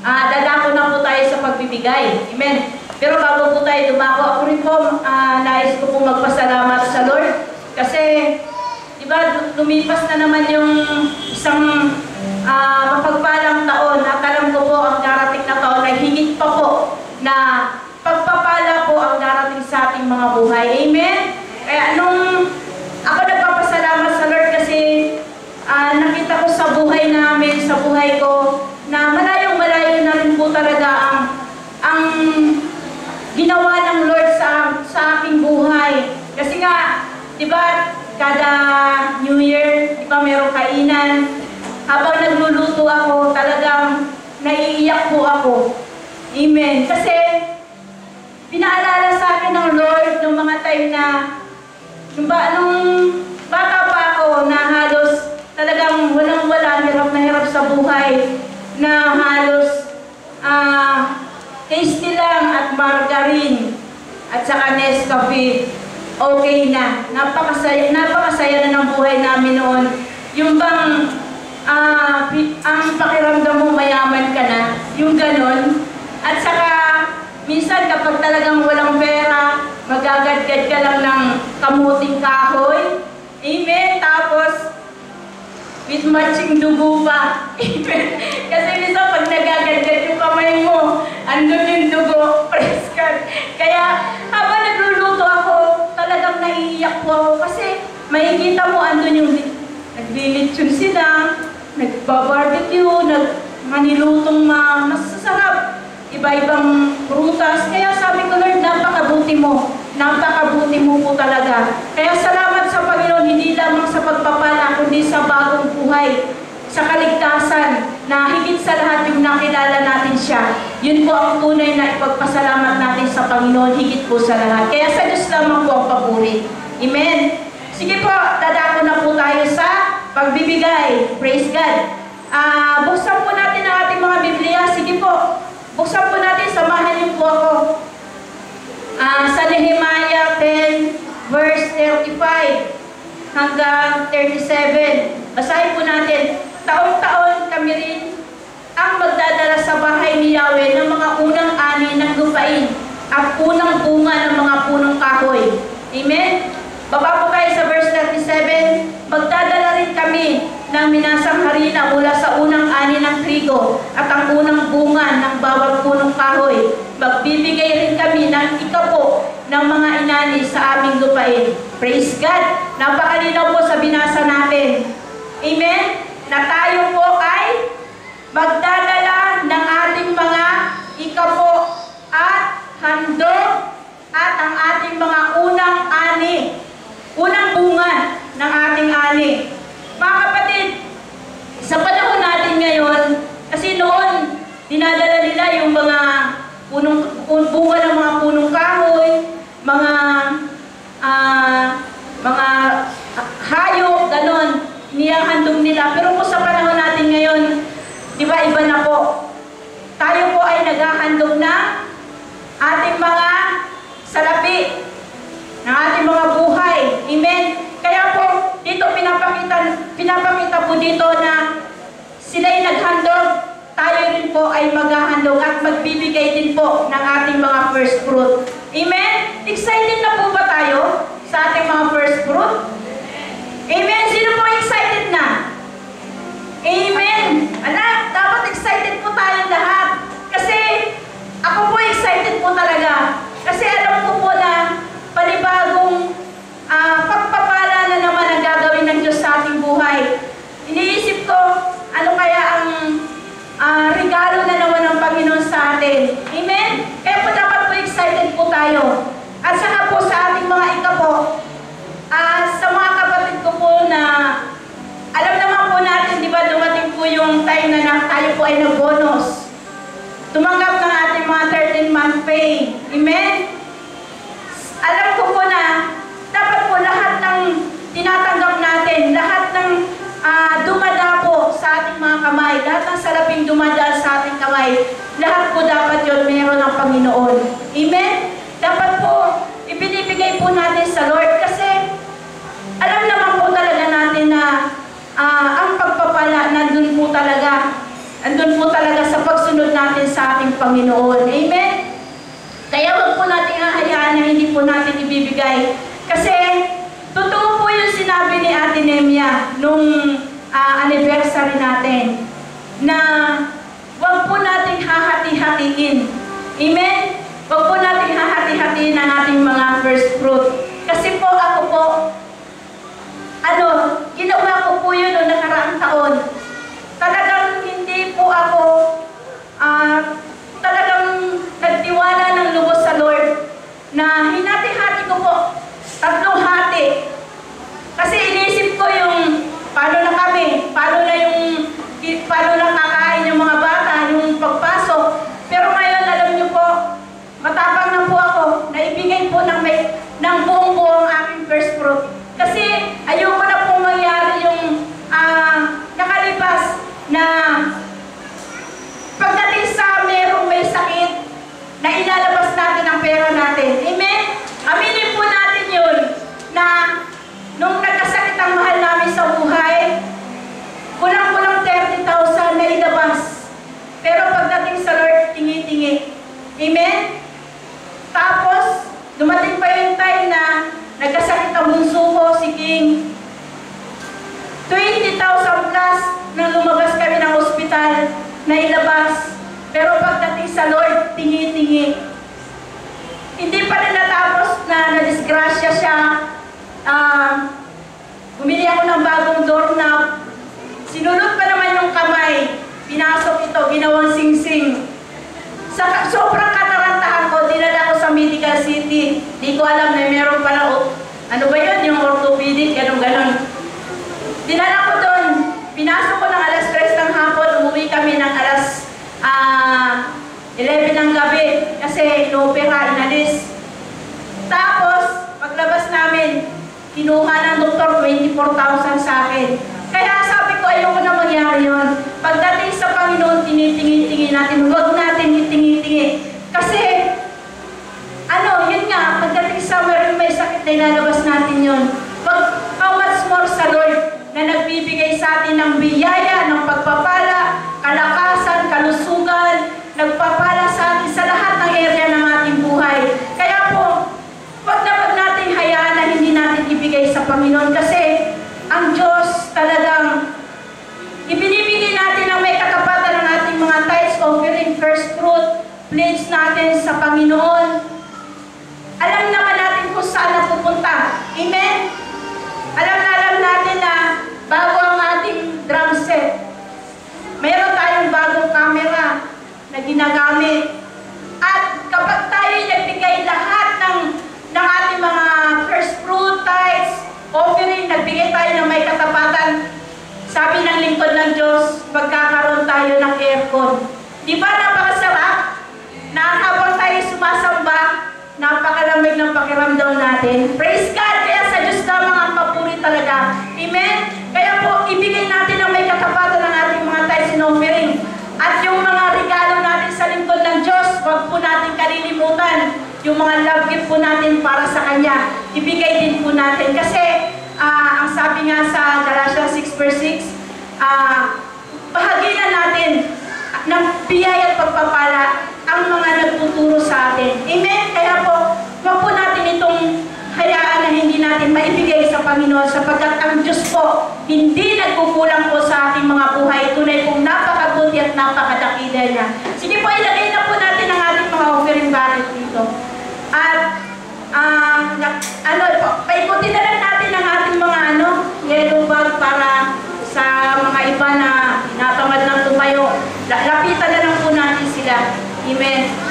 dadako na po tayo sa pagbibigay. Amen. Pero bago po tayo dumako, ako rin po, nais ko po magpasalamat sa Lord. Kasi, diba, lumipas na naman yung isang mapagpalang taon. At alam ko po, ang darating na taon ay higit pa po na pagpapala po ang darating sa ating mga buhay. Amen? Kaya nung ako nagpapasalamat sa Lord kasi nakita ko sa buhay namin, sa buhay ko, na malayong-malayo na rin po talaga ang ginawa ng Lord sa aking buhay. Kasi nga, di ba, kada New Year, di ba, merong kainan. Habang nagluluto ako, talagang naiiyak po ako. Amen. Kasi, pinaalala sa akin ng Lord nung mga time na, nung bata pa ako, na halos talagang walang-wala, hirap na hirap sa buhay, na halos, tasty lang at margarine at saka Nescafe, okay na. Napakasaya na ng buhay namin noon. Yung bang ang pakiramdam mo mayaman ka na, yung ganon. At saka minsan kapag talagang walang pera, magagadgad ka lang ng kamuting kahoy. Amen. Tapos with matching dugo pa. Amen. Kasi minsan pag nagagadgad yung kamay mo, andun yung dugo, praise God. Kaya habang nagluluto ako, talagang naiiyak po ako kasi makikita mo andun yung naglilitsyon sila, nagbabarbecue, manilutong masasarap, iba-ibang prutas. Kaya sabi ko, Lord, napakabuti mo. Napakabuti mo po talaga. Kaya salamat sa Panginoon, hindi lamang sa pagpapala, kundi sa bagong buhay, sa kaligtasan, na higit sa lahat yung nakilala natin siya. Yun po ang tunay na ipagpasalamat natin sa Panginoon, higit po sa lahat. Kaya sa Diyos lamang po ang papuri. Amen. Sige po, dadako na po tayo sa pagbibigay. Praise God. Buksan po natin ang ating mga Biblia. Sige po, buksan po natin, samahan niyo po ako. Sa Nehemiah 10, verse 35 hanggang 37. Basahin po natin. Taon-taon kami rin ang magdadala sa bahay ni Yahweh ng mga unang ani ng lupain at unang bunga ng mga punong kahoy. Amen? Baba po tayo sa verse 37. Magdadala rin kami ng minasang harina mula sa unang ani ng trigo at ang unang bunga ng bawat punong kahoy. Magbibigay rin kami ng ikapo ng mga inani sa aming lupain. Praise God! Napakalinaw po sa binasa natin. Amen? Na tayo po ay magdadala ng ating mga ikapo at handog at ang ating mga unang ani, unang bunga ng ating ani. Mga kapatid, sa panahon natin ngayon, kasi noon, dinadala nila yung mga bunga ng mga punong kahoy, mga hayop, ganon, niyahandog nila. Pero po sa panahon natin ngayon, di ba, iba na po. Tayo po ay naghahandog ng ating mga salapi, ng ating mga buhay. Amen? Kaya po, dito pinapakita po dito na sila'y naghandog, tayo rin po ay maghahandog at magbibigay din po ng ating mga first fruit. Amen? Excited na po ba tayo sa ating mga first fruit? Amen? Sino po excited na? Amen? Anak, dapat excited po tayong lahat. Kasi ako po excited po talaga. Kasi alam ko po na panibagong pagpapala na naman ang gagawin ng Diyos sa ating buhay. Iniisip ko, ano kaya ang regalo na naman ng Panginoon sa atin. Amen? Kaya po dapat po excited po tayo. At saka po sa ating mga ikapo, sa mga kapatid ko po na alam naman po natin, di ba, dumating po yung time na tayo po ay nag-bonus. Tumanggap ng ating mga 13-month pay. Amen? Alam ko po na dapat po lahat ng tinatanggap natin, lahat ng dumadapo sa ating mga kamay, lahat ng salaping dumadal sa ating kamay, lahat po dapat yun meron ng Panginoon. Amen? Dapat po ibinibigay po natin sa Lord kasi alam naman po talaga natin na ang pagpapala nandun po talaga. andun po talaga sa pagsunod natin sa ating Panginoon. Amen? Kaya wag po natin hahayaan na hindi po natin ibibigay. Kasi, totoo po yung sinabi ni Ate Nemia nung anniversary natin, na wag po natin hahati-hatiin. Amen? Wag po natin hahati-hatiin ang ating mga first fruit. Kasi po ako po, ginawa ko po yun noong nakaraang taon. Talagang hindi po ako, talagang nagtiwala ng lubos sa Lord na hinati-hati ko po, 3 hati. Kasi inisip ko yung paano na kami, paano na kakain yung mga bata, yung pagpasok. Pero ngayon, alam niyo po, matapang na po ako na ibigay po ng buong-buong aking first fruit. Kasi ayoko na pong mangyari yung nakalipas na pagdating sa merong may sakit na ilalabas natin ang pera natin. Amen? Aminin po natin yun na nung nagkasakit ang mahal namin sa buhay, kulang-kulang 30,000 na ilabas. Pero pagdating sa Lord, tingi-tingi. Amen? Tapos, dumating pa yung time na nagkasakit ang bunso ko, si King. 20,000 plus nang lumabas kami ng ospital na ilabas. Pero pagdating sa Lord, tingi-tingi. Hindi pa rin natapos na nadisgrasya siya. Bumili ako ng bagong doorknob. Sinulot pa naman yung kamay. Pinasok ito, ginawang sing-sing. Sa sobrang katarantahan ko, dinala ko sa Medical City. Di ko alam na meron pala, ano ba yun, yung orthopedic, ganun-ganon. Dinala ko doon. Pinasok ko ng alas 3 ng hapon, umuwi kami ng alas 11 ng gabi kasi inopera, inalis. Tapos, paglabas namin, kinuha ng doktor 24,000 sa akin. Kaya sabi ko, ayoko na mangyari yun. Pagdating sa Panginoon, tinitingi-tingi natin. Huwag natin itingi-tingi. Kasi, yun nga, pagdating sa may sakit na ilalabas natin yun. How much more sa Lord na nagbibigay sa atin ng biyaya, ng pagpapala, kalakasan, kalusugan, nagpapala sa atin sa lahat ng area ng ating buhay. Kaya po, wag natin hayaan na hindi natin ibigay sa Panginoon kasi ang Diyos talagang ibinibigay natin ang may katapatan ng ating mga tithes, offering, first fruit, pledge natin sa Panginoon. Alam naman natin kung saan napupunta. Amen? Alam natin na bago ang ating drum set, mayroon tayong bagong camera na ginagamit. At kapag tayo nagbigay lahat ng ating mga first fruit, tithes, offering, nagbigay tayo ng may katapatan, sabi ng lingkod ng Diyos, magkakaroon tayo ng aircon. Di ba napakasarap na habang tayo sumasamba, napakalamig ng pakiramdam natin. Praise God! Kaya sa Diyos lamang ang papuri talaga. Amen? Kaya po, ibigay natin ang may katapatan ng ating mga tithes and offering. At yung mga regalo natin sa lingkod ng Diyos, huwag po natin kalilimutan. Yung mga love gift po natin para sa Kanya, ibigay din po natin. Kasi, ang sabi nga sa Galatians 6:6, bahaginan natin ng biyaya at pagpapala ang mga nagtuturo sa atin. Amen? Kaya po, wag po natin itong hayaan na hindi natin maibigay sa Panginoon sapagkat ang Diyos po hindi nagkukulang po sa ating mga buhay. Tunay pong napakabuti at napakadakila niya. Sige po, ilagay na po natin ang ating mga offering basket dito. At paikutin na lang natin ang ating mga yellow bag para sa mga iba na natamad ng tumayo. Lapitan na lang po natin sila. Amen.